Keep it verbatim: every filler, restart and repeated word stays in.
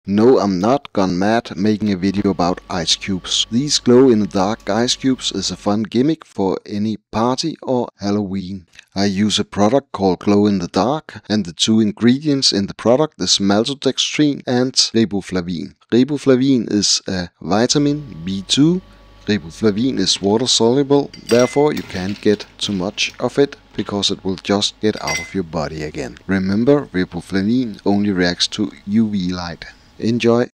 No, I'm not gone mad making a video about ice cubes. These glow-in-the-dark ice cubes is a fun gimmick for any party or Halloween. I use a product called Glow in the Dark, and the two ingredients in the product is Maltodextrin and Riboflavin. Riboflavin is a vitamin B two. Riboflavin is water soluble, therefore you can't get too much of it because it will just get out of your body again. Remember, Riboflavin only reacts to U V light. Enjoy!